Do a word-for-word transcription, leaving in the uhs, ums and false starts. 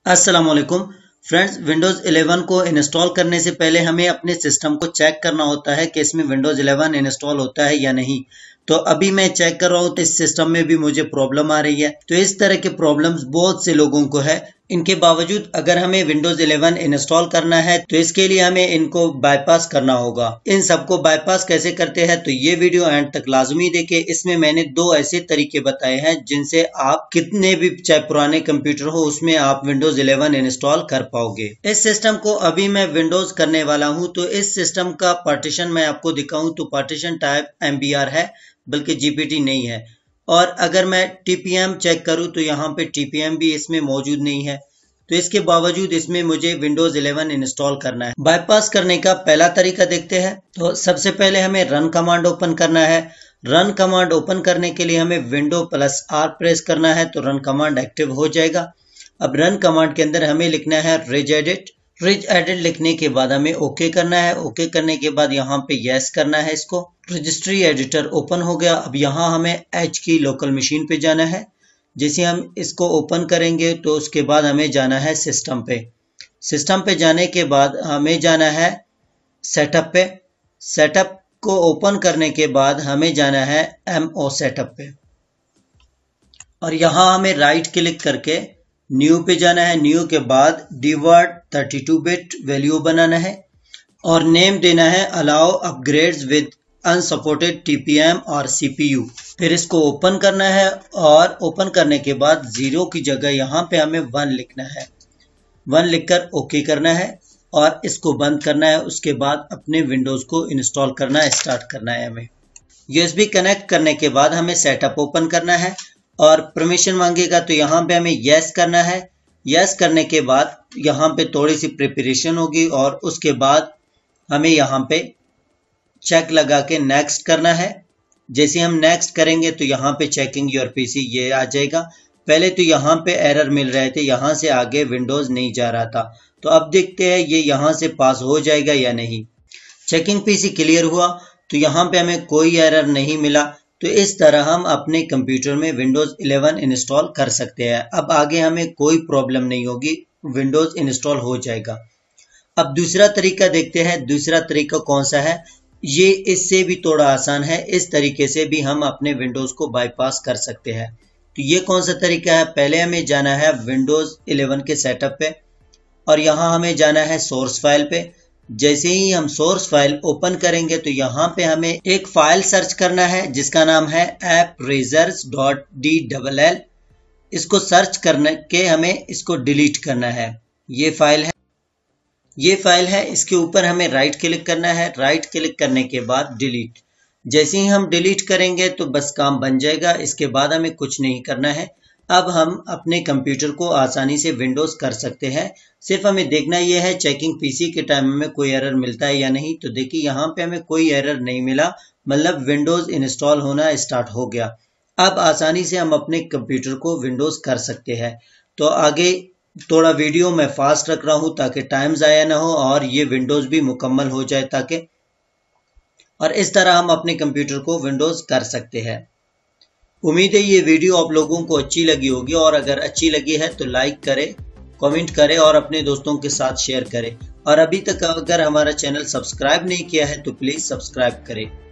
अस्सलाम वालेकुम friends, Windows eleven को इंस्टॉल करने से पहले हमें अपने सिस्टम को चेक करना होता है कि इसमें विंडोज़ इलेवन इंस्टॉल होता है या नहीं। तो अभी मैं चेक कर रहा हूँ तो इस सिस्टम में भी मुझे प्रॉब्लम आ रही है। तो इस तरह के प्रॉब्लम्स बहुत से लोगों को है। इनके बावजूद अगर हमें विंडोज़ इलेवन इंस्टॉल करना है तो इसके लिए हमें इनको बाईपास करना होगा। इन सबको बाईपास कैसे करते हैं तो ये वीडियो एंड तक लाजमी देखें। इसमें मैंने दो ऐसे तरीके बताए हैं जिनसे आप कितने भी चाहे पुराने कंप्यूटर हो उसमें आप विंडोज़ इलेवन इंस्टॉल कर पाओगे। इस सिस्टम को अभी मैं विंडोज़ करने वाला हूं तो इस सिस्टम का पार्टीशन मैं आपको दिखाऊं तो partition type M B R है, बल्कि जी पी टी नहीं है। और अगर मैं टी पी एम चेक करूं तो यहाँ पे टी पी एम भी इसमें मौजूद नहीं है। तो इसके बावजूद इसमें मुझे विंडोज़ इलेवन इंस्टॉल करना है। बाईपास करने का पहला तरीका देखते हैं। तो सबसे पहले हमें रन कमांड ओपन करना है। रन कमांड ओपन करने के लिए हमें विंडो प्लस आर प्रेस करना है तो रन कमांड एक्टिव हो जाएगा। अब रन कमांड के अंदर हमें लिखना है रिज एडिट। रिज एडिट लिखने के बाद हमें ओके करना है। ओके करने के बाद यहाँ पे यस करना है। इसको रजिस्ट्री एडिटर ओपन हो गया। अब यहाँ हमें एच की लोकल मशीन पे जाना है। जैसे हम इसको ओपन करेंगे तो उसके बाद हमें जाना है सिस्टम पे। सिस्टम पे जाने के बाद हमें जाना है सेटअप पे। सेटअप को ओपन करने के बाद हमें जाना है एम ओ सेटअप पे और यहाँ हमें राइट क्लिक करके न्यू पे जाना है। न्यू के बाद DWORD thirty two bit value बनाना है और नेम देना है allow upgrades with unsupported T P M और सी पी यू। फिर इसको ओपन करना है और ओपन करने के बाद जीरो की जगह यहाँ पे हमें वन लिखना है। वन लिखकर ओके करना है और इसको बंद करना है। उसके बाद अपने विंडोज को इंस्टॉल करना स्टार्ट करना है। हमें यू एस बी कनेक्ट करने के बाद हमें सेटअप ओपन करना है और परमिशन मांगेगा तो यहाँ पे हमें यस करना है। यस करने के बाद यहाँ पे थोड़ी सी प्रिपरेशन होगी और उसके बाद हमें यहाँ पे चेक लगा के नेक्स्ट करना है। जैसे हम नेक्स्ट करेंगे तो यहाँ पे चेकिंग योर पीसी ये आ जाएगा। पहले तो यहाँ पे एरर मिल रहे थे, यहाँ से आगे विंडोज नहीं जा रहा था। तो अब देखते हैं ये यहाँ से पास हो जाएगा या नहीं। चेकिंग पीसी क्लियर हुआ तो यहाँ पे हमें कोई एरर नहीं मिला। तो इस तरह हम अपने कंप्यूटर में विंडोज इलेवन इंस्टॉल कर सकते हैं। अब आगे हमें कोई प्रॉब्लम नहीं होगी, विंडोज इंस्टॉल हो जाएगा। अब दूसरा तरीका देखते हैं। दूसरा तरीका कौन सा है, ये इससे भी थोड़ा आसान है। इस तरीके से भी हम अपने विंडोज को बाईपास कर सकते हैं। तो ये कौन सा तरीका है, पहले हमें जाना है विंडोज इलेवन के सेटअप पे और यहाँ हमें जाना है सोर्स फाइल पे। जैसे ही हम सोर्स फाइल ओपन करेंगे तो यहाँ पे हमें एक फाइल सर्च करना है जिसका नाम है appraisers dot D double L. इसको सर्च करने के हमें इसको डिलीट करना है। ये फाइल है ये फाइल है इसके ऊपर हमें राइट क्लिक करना है। राइट क्लिक करने के बाद डिलीट। जैसे ही हम डिलीट करेंगे तो बस काम बन जाएगा। इसके बाद हमें कुछ नहीं करना है। अब हम अपने कंप्यूटर को आसानी से विंडोज कर सकते हैं। सिर्फ हमें देखना यह है चेकिंग पीसी के टाइम में कोई एरर मिलता है या नहीं। तो देखिए यहाँ पे हमें कोई एरर नहीं मिला, मतलब विंडोज इंस्टॉल होना स्टार्ट हो गया। अब आसानी से हम अपने कंप्यूटर को विंडोज कर सकते हैं। तो आगे थोड़ा वीडियो मैं फास्ट रख रहा हूँ ताकि टाइम ज़ाया ना हो और ये विंडोज भी मुकम्मल हो जाए ताकि, और इस तरह हम अपने कंप्यूटर को विंडोज कर सकते हैं। उम्मीद है ये वीडियो आप लोगों को अच्छी लगी होगी और अगर अच्छी लगी है तो लाइक करें, कमेंट करें और अपने दोस्तों के साथ शेयर करें। और अभी तक अगर हमारा चैनल सब्सक्राइब नहीं किया है तो प्लीज़ सब्सक्राइब करें।